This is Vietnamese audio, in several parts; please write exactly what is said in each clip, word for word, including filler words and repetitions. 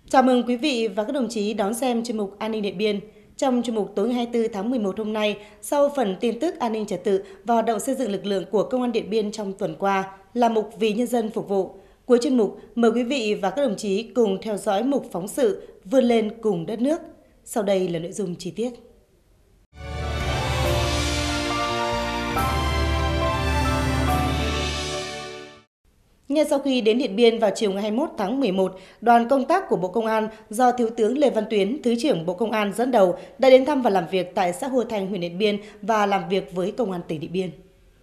Chào mừng quý vị và các đồng chí đón xem chuyên mục An ninh Điện Biên. Trong chuyên mục tối hai mươi tư tháng mười một hôm nay, sau phần tin tức an ninh trật tự và hoạt động xây dựng lực lượng của Công an Điện Biên trong tuần qua là mục Vì nhân dân phục vụ. Cuối chuyên mục, mời quý vị và các đồng chí cùng theo dõi mục phóng sự Vươn lên cùng đất nước. Sau đây là nội dung chi tiết. Ngay sau khi đến Điện Biên vào chiều ngày hai mươi mốt tháng mười một, đoàn công tác của Bộ Công an do Thiếu tướng Lê Văn Tuyến, Thứ trưởng Bộ Công an dẫn đầu đã đến thăm và làm việc tại xã Hua Thanh, huyện Điện Biên và làm việc với Công an tỉnh Điện Biên.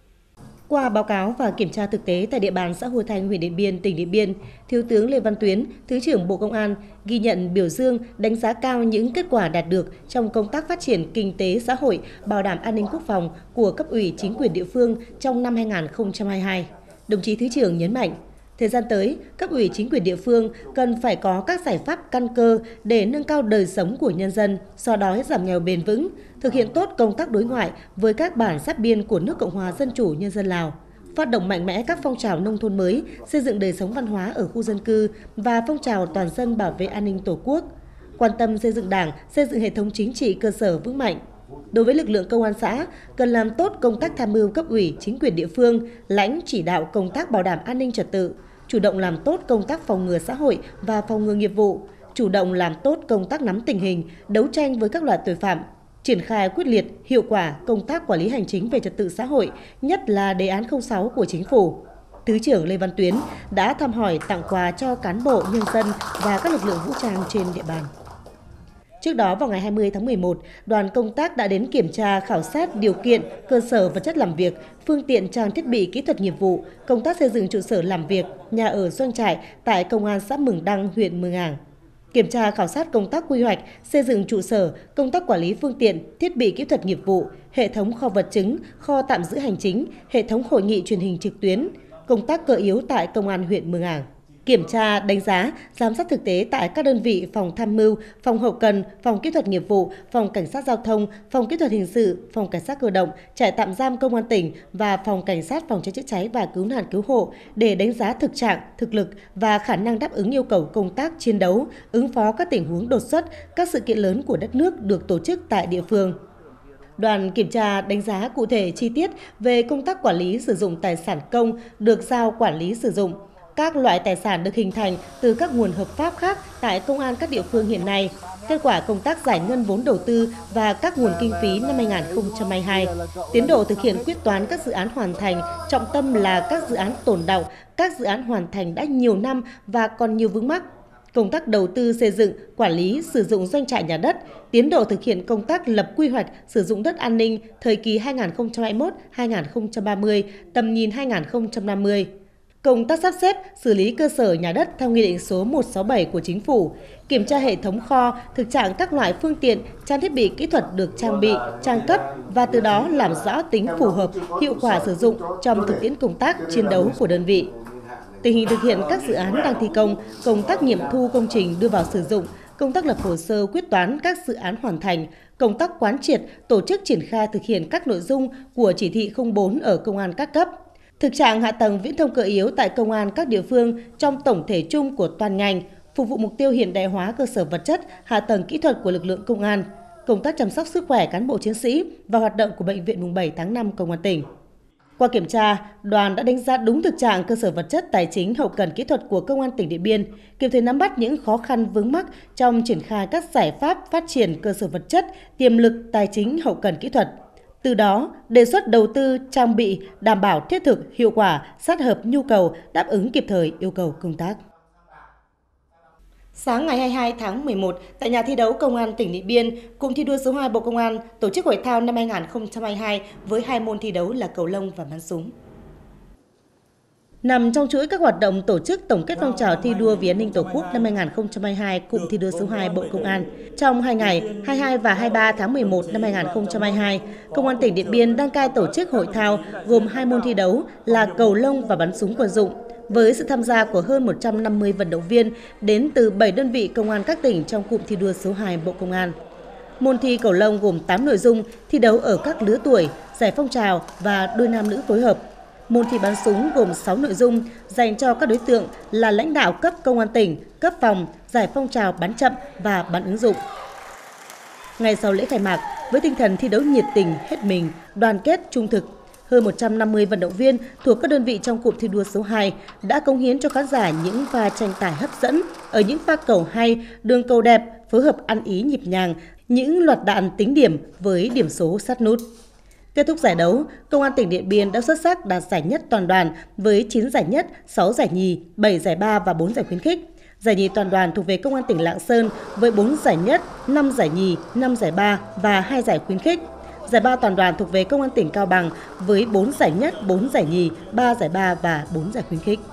Qua báo cáo và kiểm tra thực tế tại địa bàn xã Hua Thanh, huyện Điện Biên, tỉnh Điện Biên, Thiếu tướng Lê Văn Tuyến, Thứ trưởng Bộ Công an ghi nhận, biểu dương, đánh giá cao những kết quả đạt được trong công tác phát triển kinh tế xã hội, bảo đảm an ninh quốc phòng của cấp ủy chính quyền địa phương trong năm hai nghìn không trăm hai mươi hai. Đồng chí Thứ trưởng nhấn mạnh, thời gian tới, cấp ủy chính quyền địa phương cần phải có các giải pháp căn cơ để nâng cao đời sống của nhân dân, xóa đói giảm nghèo bền vững, thực hiện tốt công tác đối ngoại với các bản giáp biên của nước Cộng hòa Dân chủ Nhân dân Lào, phát động mạnh mẽ các phong trào nông thôn mới, xây dựng đời sống văn hóa ở khu dân cư và phong trào toàn dân bảo vệ an ninh Tổ quốc, quan tâm xây dựng Đảng, xây dựng hệ thống chính trị cơ sở vững mạnh. Đối với lực lượng công an xã, cần làm tốt công tác tham mưu cấp ủy, chính quyền địa phương, lãnh chỉ đạo công tác bảo đảm an ninh trật tự, chủ động làm tốt công tác phòng ngừa xã hội và phòng ngừa nghiệp vụ, chủ động làm tốt công tác nắm tình hình, đấu tranh với các loại tội phạm, triển khai quyết liệt, hiệu quả công tác quản lý hành chính về trật tự xã hội, nhất là đề án không sáu của Chính phủ. Thứ trưởng Lê Văn Tuyến đã thăm hỏi, tặng quà cho cán bộ, nhân dân và các lực lượng vũ trang trên địa bàn. Trước đó, vào ngày hai mươi tháng mười một, đoàn công tác đã đến kiểm tra, khảo sát điều kiện, cơ sở vật chất làm việc, phương tiện trang thiết bị kỹ thuật nghiệp vụ, công tác xây dựng trụ sở làm việc, nhà ở doanh trại tại Công an xã Mường Đăng, huyện Mường Ảng. Kiểm tra khảo sát công tác quy hoạch, xây dựng trụ sở, công tác quản lý phương tiện, thiết bị kỹ thuật nghiệp vụ, hệ thống kho vật chứng, kho tạm giữ hành chính, hệ thống hội nghị truyền hình trực tuyến, công tác cơ yếu tại Công an huyện Mường Ảng. Kiểm tra, đánh giá, giám sát thực tế tại các đơn vị phòng tham mưu, phòng hậu cần, phòng kỹ thuật nghiệp vụ, phòng cảnh sát giao thông, phòng kỹ thuật hình sự, phòng cảnh sát cơ động, trại tạm giam công an tỉnh và phòng cảnh sát phòng cháy chữa cháy và cứu nạn cứu hộ để đánh giá thực trạng, thực lực và khả năng đáp ứng yêu cầu công tác chiến đấu, ứng phó các tình huống đột xuất, các sự kiện lớn của đất nước được tổ chức tại địa phương. Đoàn kiểm tra đánh giá cụ thể chi tiết về công tác quản lý sử dụng tài sản công được giao quản lý sử dụng, các loại tài sản được hình thành từ các nguồn hợp pháp khác tại công an các địa phương hiện nay, kết quả công tác giải ngân vốn đầu tư và các nguồn kinh phí năm hai nghìn không trăm hai mươi hai, tiến độ thực hiện quyết toán các dự án hoàn thành, trọng tâm là các dự án tồn đọng, các dự án hoàn thành đã nhiều năm và còn nhiều vướng mắc, công tác đầu tư xây dựng, quản lý, sử dụng doanh trại nhà đất, tiến độ thực hiện công tác lập quy hoạch sử dụng đất an ninh thời kỳ hai nghìn không trăm hai mươi mốt đến hai nghìn không trăm ba mươi, tầm nhìn hai nghìn không trăm năm mươi. Công tác sắp xếp, xử lý cơ sở nhà đất theo Nghị định số một trăm sáu mươi bảy của Chính phủ, kiểm tra hệ thống kho, thực trạng các loại phương tiện, trang thiết bị kỹ thuật được trang bị, trang cấp và từ đó làm rõ tính phù hợp, hiệu quả sử dụng trong thực tiễn công tác chiến đấu của đơn vị. Tình hình thực hiện các dự án đang thi công, công tác nghiệm thu công trình đưa vào sử dụng, công tác lập hồ sơ quyết toán các dự án hoàn thành, công tác quán triệt, tổ chức triển khai thực hiện các nội dung của chỉ thị không bốn ở công an các cấp. Thực trạng hạ tầng viễn thông cơ yếu tại công an các địa phương trong tổng thể chung của toàn ngành, phục vụ mục tiêu hiện đại hóa cơ sở vật chất, hạ tầng kỹ thuật của lực lượng công an, công tác chăm sóc sức khỏe cán bộ chiến sĩ và hoạt động của Bệnh viện mùng bảy tháng năm Công an tỉnh. Qua kiểm tra, đoàn đã đánh giá đúng thực trạng cơ sở vật chất, tài chính, hậu cần kỹ thuật của Công an tỉnh Điện Biên, kịp thời nắm bắt những khó khăn vướng mắc trong triển khai các giải pháp phát triển cơ sở vật chất, tiềm lực tài chính, hậu cần kỹ thuật. Từ đó, đề xuất đầu tư, trang bị, đảm bảo thiết thực, hiệu quả, sát hợp nhu cầu, đáp ứng kịp thời yêu cầu công tác. Sáng ngày hai mươi hai tháng mười một, tại nhà thi đấu Công an tỉnh Điện Biên, cụm thi đua số hai Bộ Công an tổ chức hội thao năm hai nghìn không trăm hai mươi hai với hai môn thi đấu là cầu lông và bắn súng. Nằm trong chuỗi các hoạt động tổ chức tổng kết phong trào thi đua vì an ninh Tổ quốc năm hai nghìn không trăm hai mươi hai, cụm thi đua số hai Bộ Công an, trong hai ngày hai mươi hai và hai mươi ba tháng mười một năm hai nghìn không trăm hai mươi hai, Công an tỉnh Điện Biên đăng cai tổ chức hội thao gồm hai môn thi đấu là cầu lông và bắn súng quân dụng, với sự tham gia của hơn một trăm năm mươi vận động viên đến từ bảy đơn vị công an các tỉnh trong cụm thi đua số hai Bộ Công an. Môn thi cầu lông gồm tám nội dung, thi đấu ở các lứa tuổi, giải phong trào và đôi nam nữ phối hợp. Môn thi bắn súng gồm sáu nội dung dành cho các đối tượng là lãnh đạo cấp công an tỉnh, cấp phòng, giải phong trào bắn chậm và bắn ứng dụng. Ngay sau lễ khai mạc, với tinh thần thi đấu nhiệt tình, hết mình, đoàn kết, trung thực, hơn một trăm năm mươi vận động viên thuộc các đơn vị trong cụm thi đua số hai đã cống hiến cho khán giả những pha tranh tài hấp dẫn, ở những pha cầu hay, đường cầu đẹp, phối hợp ăn ý nhịp nhàng, những loạt đạn tính điểm với điểm số sát nút. Kết thúc giải đấu, Công an tỉnh Điện Biên đã xuất sắc đạt giải nhất toàn đoàn với chín giải nhất, sáu giải nhì, bảy giải ba và bốn giải khuyến khích. Giải nhì toàn đoàn thuộc về Công an tỉnh Lạng Sơn với bốn giải nhất, năm giải nhì, năm giải ba và hai giải khuyến khích. Giải ba toàn đoàn thuộc về Công an tỉnh Cao Bằng với bốn giải nhất, bốn giải nhì, ba giải ba và bốn giải khuyến khích.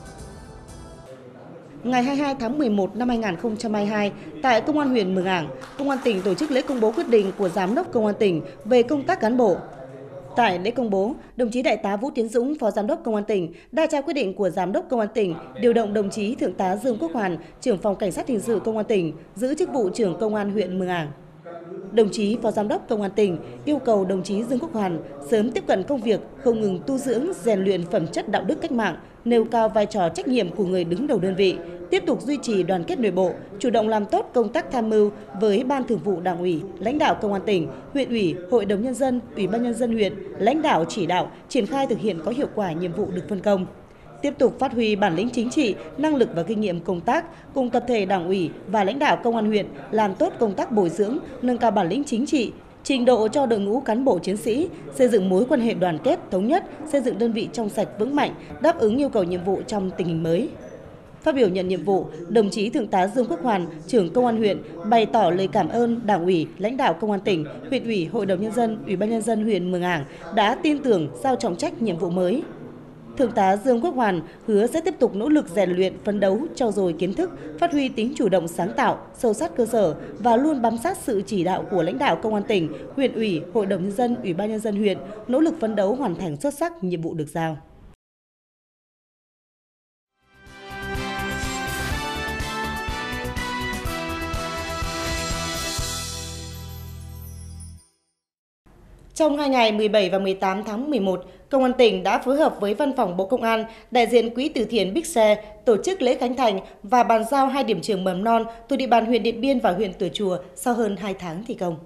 Ngày hai mươi hai tháng mười một năm hai nghìn không trăm hai mươi hai, tại Công an huyện Mường Ảng, Công an tỉnh tổ chức lễ công bố quyết định của Giám đốc Công an tỉnh về công tác cán bộ. Tại lễ công bố, đồng chí Đại tá Vũ Tiến Dũng, Phó Giám đốc Công an tỉnh, đã trao quyết định của Giám đốc Công an tỉnh điều động đồng chí Thượng tá Dương Quốc Hoàn, trưởng phòng Cảnh sát hình sự Công an tỉnh, giữ chức vụ trưởng Công an huyện Mường Ảng. Đồng chí Phó Giám đốc Công an tỉnh yêu cầu đồng chí Dương Quốc Hoàn sớm tiếp cận công việc, không ngừng tu dưỡng, rèn luyện phẩm chất đạo đức cách mạng, nêu cao vai trò trách nhiệm của người đứng đầu đơn vị, tiếp tục duy trì đoàn kết nội bộ, chủ động làm tốt công tác tham mưu với Ban Thường vụ Đảng ủy, lãnh đạo Công an tỉnh, huyện ủy, Hội đồng nhân dân, Ủy ban nhân dân huyện, lãnh đạo chỉ đạo triển khai thực hiện có hiệu quả nhiệm vụ được phân công. Tiếp tục phát huy bản lĩnh chính trị, năng lực và kinh nghiệm công tác, cùng tập thể Đảng ủy và lãnh đạo Công an huyện làm tốt công tác bồi dưỡng, nâng cao bản lĩnh chính trị, trình độ cho đội ngũ cán bộ chiến sĩ, xây dựng mối quan hệ đoàn kết, thống nhất, xây dựng đơn vị trong sạch vững mạnh, đáp ứng yêu cầu nhiệm vụ trong tình hình mới. Phát biểu nhận nhiệm vụ, đồng chí Thượng tá Dương Quốc Hoàn, trưởng Công an huyện, bày tỏ lời cảm ơn Đảng ủy, lãnh đạo Công an tỉnh, huyện ủy, Hội đồng nhân dân, Ủy ban nhân dân huyện Mường Ảng đã tin tưởng giao trọng trách nhiệm vụ mới. Thượng tá Dương Quốc Hoàn hứa sẽ tiếp tục nỗ lực rèn luyện, phấn đấu, trau dồi kiến thức, phát huy tính chủ động sáng tạo, sâu sát cơ sở và luôn bám sát sự chỉ đạo của lãnh đạo Công an tỉnh, huyện ủy, Hội đồng nhân dân, Ủy ban nhân dân huyện, nỗ lực phấn đấu hoàn thành xuất sắc nhiệm vụ được giao. Trong hai ngày mười bảy và mười tám tháng mười một, Công an tỉnh đã phối hợp với Văn phòng Bộ Công an, đại diện Quỹ từ thiện Big Xe tổ chức lễ khánh thành và bàn giao hai điểm trường mầm non thuộc địa bàn huyện Điện Biên và huyện Tùa Chùa sau hơn hai tháng thi công.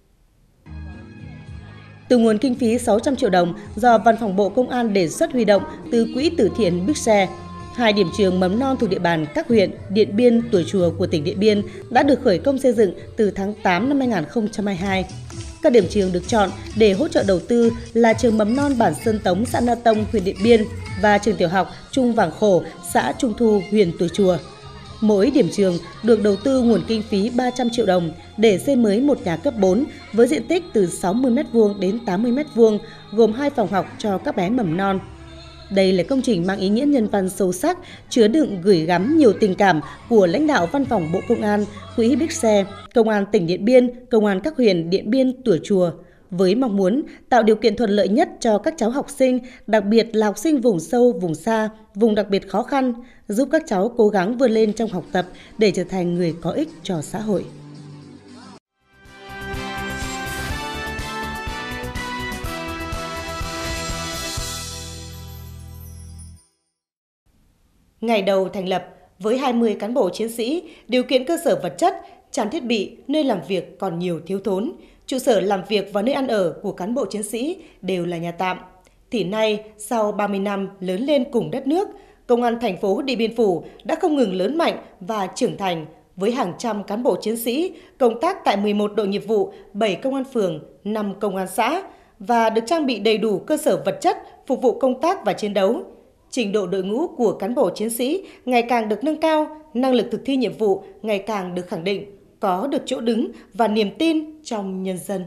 Từ nguồn kinh phí sáu trăm triệu đồng do Văn phòng Bộ Công an đề xuất huy động từ Quỹ từ thiện Big Xe, hai điểm trường mầm non thuộc địa bàn các huyện Điện Biên, Tùa Chùa của tỉnh Điện Biên đã được khởi công xây dựng từ tháng tám năm hai nghìn không trăm hai mươi hai. Các điểm trường được chọn để hỗ trợ đầu tư là trường mầm non bản Sơn Tống, xã Na Tông, huyện Điện Biên và trường tiểu học Trung Vàng Khổ, xã Trung Thu, huyện Tùa Chùa. Mỗi điểm trường được đầu tư nguồn kinh phí ba trăm triệu đồng để xây mới một nhà cấp bốn với diện tích từ sáu mươi mét vuông đến tám mươi mét vuông, gồm hai phòng học cho các bé mầm non. Đây là công trình mang ý nghĩa nhân văn sâu sắc, chứa đựng gửi gắm nhiều tình cảm của lãnh đạo Văn phòng Bộ Công an, Quỹ Big Xe, Công an tỉnh Điện Biên, Công an các huyện Điện Biên, Tùa Chùa, với mong muốn tạo điều kiện thuận lợi nhất cho các cháu học sinh, đặc biệt là học sinh vùng sâu, vùng xa, vùng đặc biệt khó khăn, giúp các cháu cố gắng vươn lên trong học tập để trở thành người có ích cho xã hội. Ngày đầu thành lập, với hai mươi cán bộ chiến sĩ, điều kiện cơ sở vật chất, trang thiết bị, nơi làm việc còn nhiều thiếu thốn. Trụ sở làm việc và nơi ăn ở của cán bộ chiến sĩ đều là nhà tạm. Thì nay, sau ba mươi năm lớn lên cùng đất nước, Công an thành phố Điện Biên Phủ đã không ngừng lớn mạnh và trưởng thành với hàng trăm cán bộ chiến sĩ công tác tại mười một đội nghiệp vụ, bảy công an phường, năm công an xã và được trang bị đầy đủ cơ sở vật chất phục vụ công tác và chiến đấu. Trình độ đội ngũ của cán bộ chiến sĩ ngày càng được nâng cao, năng lực thực thi nhiệm vụ ngày càng được khẳng định, có được chỗ đứng và niềm tin trong nhân dân.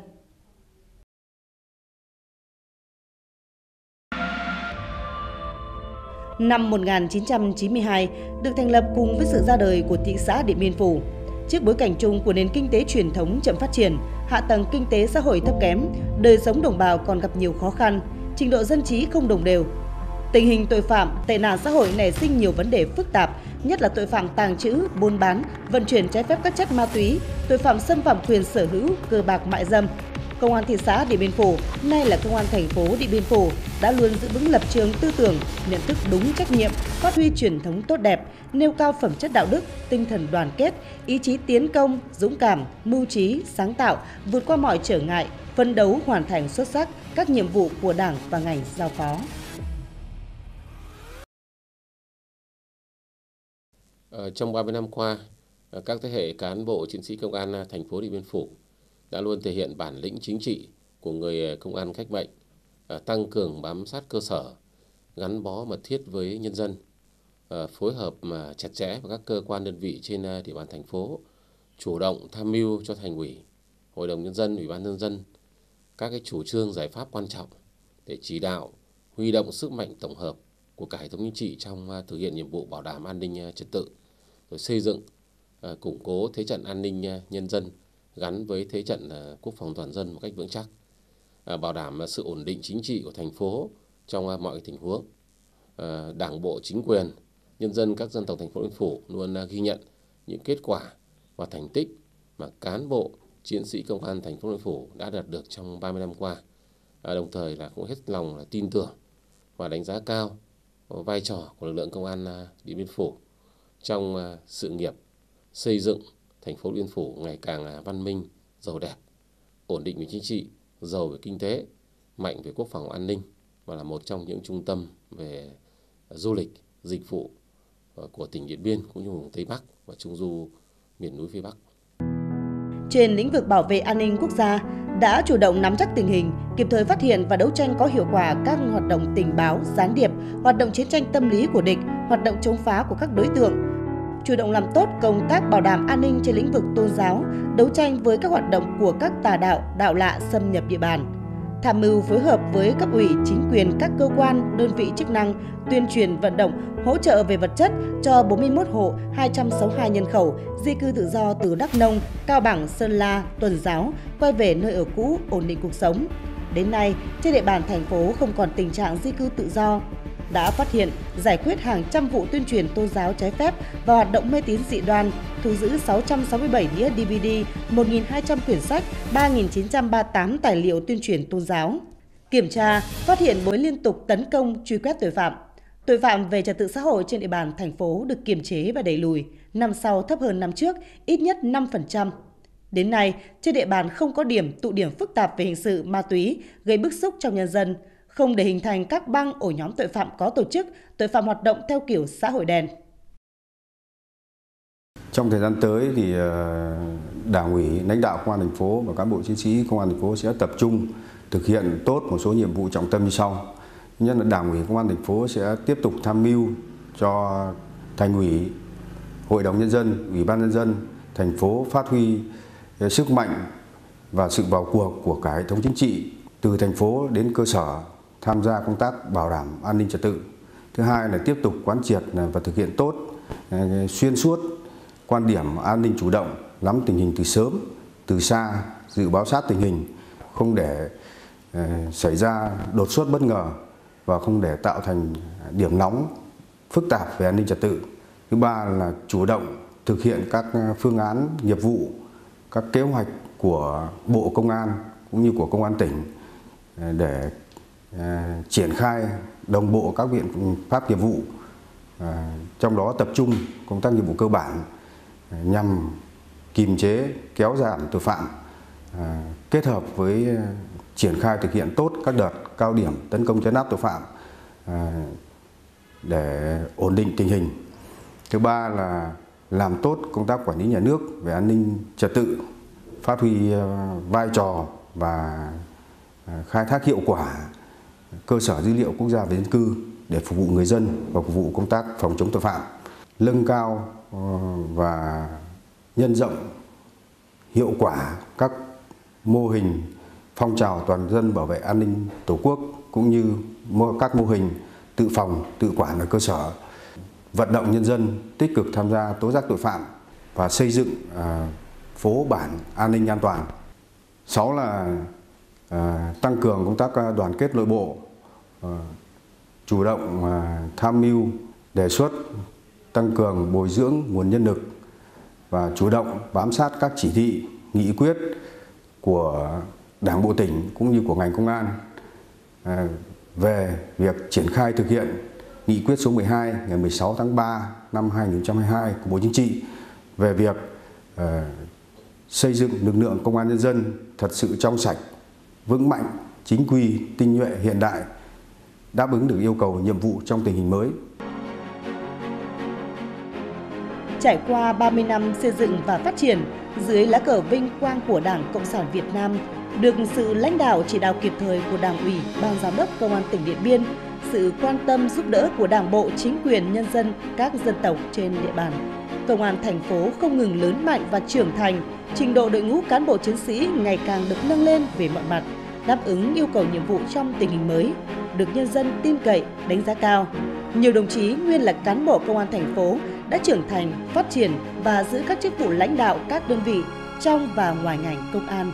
Năm một nghìn chín trăm chín mươi hai được thành lập cùng với sự ra đời của thị xã Điện Biên Phủ. Trước bối cảnh chung của nền kinh tế truyền thống chậm phát triển, hạ tầng kinh tế xã hội thấp kém, đời sống đồng bào còn gặp nhiều khó khăn, trình độ dân trí không đồng đều. Tình hình tội phạm, tệ nạn xã hội nảy sinh nhiều vấn đề phức tạp, nhất là tội phạm tàng trữ, buôn bán, vận chuyển trái phép các chất ma túy, tội phạm xâm phạm quyền sở hữu, cờ bạc mại dâm. Công an thị xã Điện Biên Phủ, nay là Công an thành phố Điện Biên Phủ đã luôn giữ vững lập trường tư tưởng, nhận thức đúng trách nhiệm, phát huy truyền thống tốt đẹp, nêu cao phẩm chất đạo đức, tinh thần đoàn kết, ý chí tiến công, dũng cảm, mưu trí, sáng tạo, vượt qua mọi trở ngại, phấn đấu hoàn thành xuất sắc các nhiệm vụ của Đảng và ngành giao phó. Trong ba mươi năm qua, các thế hệ cán bộ chiến sĩ công an thành phố Điện Biên Phủ đã luôn thể hiện bản lĩnh chính trị của người công an cách mệnh, tăng cường bám sát cơ sở, gắn bó mật thiết với nhân dân, phối hợp chặt chẽ với các cơ quan đơn vị trên địa bàn thành phố, chủ động tham mưu cho Thành ủy, Hội đồng Nhân dân, Ủy ban Nhân dân các cái chủ trương giải pháp quan trọng để chỉ đạo, huy động sức mạnh tổng hợp của cả hệ thống chính trị trong thực hiện nhiệm vụ bảo đảm an ninh trật tự, rồi xây dựng, củng cố thế trận an ninh nhân dân gắn với thế trận quốc phòng toàn dân một cách vững chắc, bảo đảm sự ổn định chính trị của thành phố trong mọi tình huống. Đảng bộ, chính quyền, nhân dân các dân tộc thành phố Điện Biên Phủ luôn ghi nhận những kết quả và thành tích mà cán bộ, chiến sĩ công an thành phố Điện Biên Phủ đã đạt được trong ba mươi năm qua, đồng thời là cũng hết lòng là tin tưởng và đánh giá cao vai trò của lực lượng công an Điện Biên Phủ trong sự nghiệp xây dựng thành phố Điện Biên Phủ ngày càng văn minh, giàu đẹp, ổn định về chính trị, giàu về kinh tế, mạnh về quốc phòng an ninh và là một trong những trung tâm về du lịch, dịch vụ của tỉnh Điện Biên cũng như vùng Tây Bắc và Trung du miền núi phía Bắc. Trên lĩnh vực bảo vệ an ninh quốc gia, đã chủ động nắm chắc tình hình, kịp thời phát hiện và đấu tranh có hiệu quả các hoạt động tình báo, gián điệp, hoạt động chiến tranh tâm lý của địch, hoạt động chống phá của các đối tượng, chủ động làm tốt công tác bảo đảm an ninh trên lĩnh vực tôn giáo, đấu tranh với các hoạt động của các tà đạo, đạo lạ xâm nhập địa bàn, tham mưu phối hợp với cấp ủy, chính quyền, các cơ quan, đơn vị chức năng, tuyên truyền vận động, hỗ trợ về vật chất cho bốn mươi mốt hộ, hai trăm sáu mươi hai nhân khẩu di cư tự do từ Đắk Nông, Cao Bằng, Sơn La, Tuần Giáo quay về nơi ở cũ, ổn định cuộc sống. Đến nay, trên địa bàn thành phố không còn tình trạng di cư tự do, đã phát hiện, giải quyết hàng trăm vụ tuyên truyền tôn giáo trái phép và hoạt động mê tín dị đoan, thu giữ sáu trăm sáu mươi bảy đĩa đê vê đê, một nghìn hai trăm quyển sách, ba nghìn chín trăm ba mươi tám tài liệu tuyên truyền tôn giáo. Kiểm tra, phát hiện mối liên tục tấn công, truy quét tội phạm. Tội phạm về trật tự xã hội trên địa bàn thành phố được kiềm chế và đẩy lùi, năm sau thấp hơn năm trước, ít nhất năm phần trăm. Đến nay, trên địa bàn không có điểm tụ điểm phức tạp về hình sự, ma túy, gây bức xúc trong nhân dân, không để hình thành các băng ổ nhóm tội phạm có tổ chức, tội phạm hoạt động theo kiểu xã hội đen. Trong thời gian tới thì Đảng ủy, lãnh đạo Công an thành phố và cán bộ chiến sĩ Công an thành phố sẽ tập trung thực hiện tốt một số nhiệm vụ trọng tâm như sau. Thứ nhất là Đảng ủy Công an thành phố sẽ tiếp tục tham mưu cho Thành ủy, Hội đồng Nhân dân, Ủy ban Nhân dân thành phố phát huy sức mạnh và sự vào cuộc của cả hệ thống chính trị từ thành phố đến cơ sở tham gia công tác bảo đảm an ninh trật tự. Thứ hai là tiếp tục quán triệt và thực hiện tốt xuyên suốt quan điểm an ninh chủ động, nắm tình hình từ sớm, từ xa, dự báo sát tình hình, không để xảy ra đột xuất bất ngờ và không để tạo thành điểm nóng phức tạp về an ninh trật tự. Thứ ba là chủ động thực hiện các phương án nghiệp vụ, các kế hoạch của Bộ Công an cũng như của Công an tỉnh để triển khai đồng bộ các biện pháp nghiệp vụ, trong đó tập trung công tác nghiệp vụ cơ bản nhằm kiềm chế, kéo giảm tội phạm, kết hợp với triển khai thực hiện tốt các đợt cao điểm tấn công trấn áp tội phạm để ổn định tình hình. Thứ ba là làm tốt công tác quản lý nhà nước về an ninh trật tự, phát huy vai trò và khai thác hiệu quả cơ sở dữ liệu quốc gia về dân cư để phục vụ người dân và phục vụ công tác phòng chống tội phạm, nâng cao và nhân rộng hiệu quả các mô hình phong trào toàn dân bảo vệ an ninh Tổ quốc cũng như các mô hình tự phòng, tự quản ở cơ sở, vận động nhân dân tích cực tham gia tố giác tội phạm và xây dựng phố bản an ninh an toàn. Sáu là tăng cường công tác đoàn kết nội bộ, chủ động tham mưu đề xuất tăng cường bồi dưỡng nguồn nhân lực và chủ động bám sát các chỉ thị, nghị quyết của Đảng bộ tỉnh cũng như của ngành công an về việc triển khai thực hiện nghị quyết số mười hai ngày mười sáu tháng ba năm hai nghìn không trăm hai mươi hai của Bộ Chính trị về việc uh, xây dựng lực lượng công an nhân dân thật sự trong sạch, vững mạnh, chính quy, tinh nhuệ, hiện đại, đáp ứng được yêu cầu nhiệm vụ trong tình hình mới. Trải qua ba mươi năm xây dựng và phát triển, dưới lá cờ vinh quang của Đảng Cộng sản Việt Nam, được sự lãnh đạo chỉ đạo kịp thời của Đảng ủy, Ban Giám đốc Công an tỉnh Điện Biên, sự quan tâm giúp đỡ của Đảng bộ, chính quyền, nhân dân các dân tộc trên địa bàn, Công an thành phố không ngừng lớn mạnh và trưởng thành, trình độ đội ngũ cán bộ chiến sĩ ngày càng được nâng lên về mọi mặt, đáp ứng yêu cầu nhiệm vụ trong tình hình mới, được nhân dân tin cậy, đánh giá cao. Nhiều đồng chí nguyên là cán bộ công an thành phố đã trưởng thành, phát triển và giữ các chức vụ lãnh đạo các đơn vị trong và ngoài ngành công an.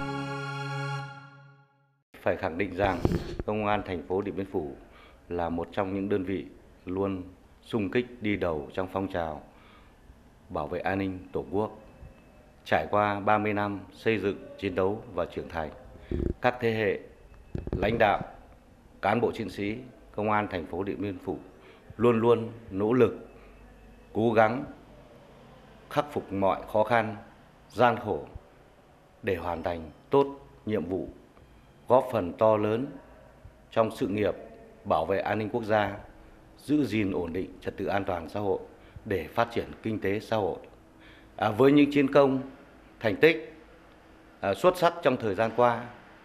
Phải khẳng định rằng Công an thành phố Điện Biên Phủ là một trong những đơn vị luôn xung kích đi đầu trong phong trào bảo vệ an ninh Tổ quốc. Trải qua ba mươi năm xây dựng, chiến đấu và trưởng thành, các thế hệ lãnh đạo, cán bộ chiến sĩ Công an thành phố Điện Biên Phủ luôn luôn nỗ lực, cố gắng khắc phục mọi khó khăn, gian khổ để hoàn thành tốt nhiệm vụ, góp phần to lớn trong sự nghiệp bảo vệ an ninh quốc gia, giữ gìn ổn định trật tự an toàn xã hội để phát triển kinh tế xã hội. À, với những chiến công, thành tích à, xuất sắc trong thời gian qua,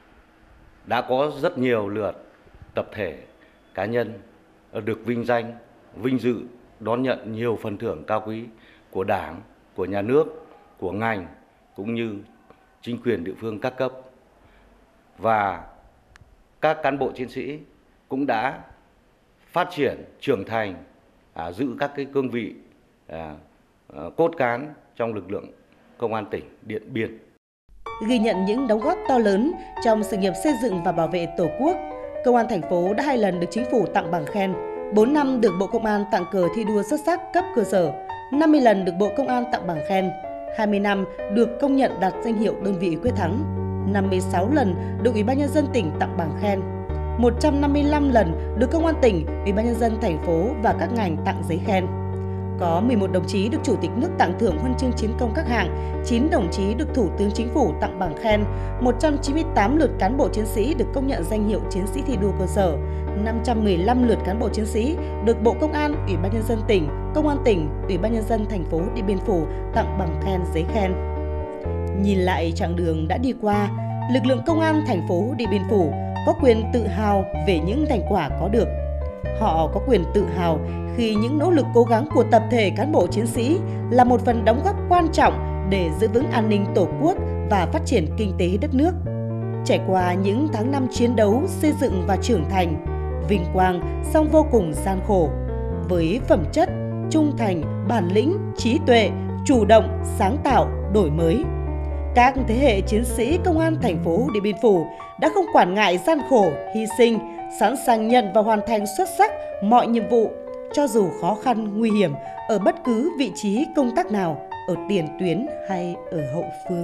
đã có rất nhiều lượt tập thể, cá nhân được vinh danh, vinh dự đón nhận nhiều phần thưởng cao quý của Đảng, của nhà nước, của ngành cũng như chính quyền địa phương các cấp. Và các cán bộ chiến sĩ cũng đã phát triển, trưởng thành, à, giữ các cái cương vị à, à, cốt cán trong lực lượng Công an tỉnh Điện Biên. Ghi nhận những đóng góp to lớn trong sự nghiệp xây dựng và bảo vệ Tổ quốc, Công an thành phố đã hai lần được Chính phủ tặng bằng khen, bốn năm được Bộ Công an tặng cờ thi đua xuất sắc cấp cơ sở, năm mươi lần được Bộ Công an tặng bằng khen, hai mươi năm được công nhận đạt danh hiệu đơn vị quyết thắng, năm mươi sáu lần được Ủy ban nhân dân tỉnh tặng bằng khen, một trăm năm mươi lăm lần được Công an tỉnh, Ủy ban nhân dân thành phố và các ngành tặng giấy khen. Có mười một đồng chí được Chủ tịch nước tặng thưởng huân chương chiến công các hạng, chín đồng chí được Thủ tướng Chính phủ tặng bằng khen, một trăm chín mươi tám lượt cán bộ chiến sĩ được công nhận danh hiệu chiến sĩ thi đua cơ sở, năm trăm mười lăm lượt cán bộ chiến sĩ được Bộ Công an, Ủy ban nhân dân tỉnh, Công an tỉnh, Ủy ban nhân dân thành phố Điện Biên Phủ tặng bằng khen, giấy khen. Nhìn lại chặng đường đã đi qua, lực lượng Công an thành phố Điện Biên Phủ có quyền tự hào về những thành quả có được. Họ có quyền tự hào khi những nỗ lực cố gắng của tập thể cán bộ chiến sĩ là một phần đóng góp quan trọng để giữ vững an ninh Tổ quốc và phát triển kinh tế đất nước. Trải qua những tháng năm chiến đấu, xây dựng và trưởng thành, vinh quang song vô cùng gian khổ, với phẩm chất, trung thành, bản lĩnh, trí tuệ, chủ động, sáng tạo, đổi mới, các thế hệ chiến sĩ Công an thành phố Điện Biên Phủ đã không quản ngại gian khổ, hy sinh, sẵn sàng nhận và hoàn thành xuất sắc mọi nhiệm vụ, cho dù khó khăn, nguy hiểm ở bất cứ vị trí công tác nào, ở tiền tuyến hay ở hậu phương.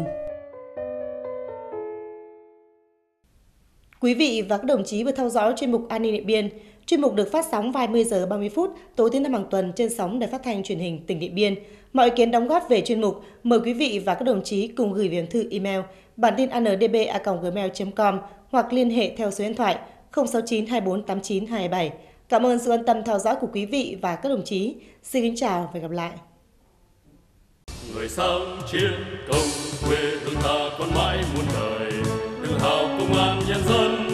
Quý vị và các đồng chí vừa theo dõi chuyên mục An ninh Điện Biên. Chuyên mục được phát sóng vào hai mươi giờ ba mươi phút tối thứ năm hàng tuần trên sóng Đài Phát thanh Truyền hình tỉnh Điện Biên. Mọi ý kiến đóng góp về chuyên mục, mời quý vị và các đồng chí cùng gửi về thư email bản tin a n d b a còng gmail chấm com hoặc liên hệ theo số điện thoại không sáu chín hai bốn tám chín hai bảy. Cảm ơn sự quan tâm theo dõi của quý vị và các đồng chí. Xin kính chào và hẹn gặp lại. Người sang chiến công, quê hương ta còn mãi muôn đời, tự hào công an nhân dân.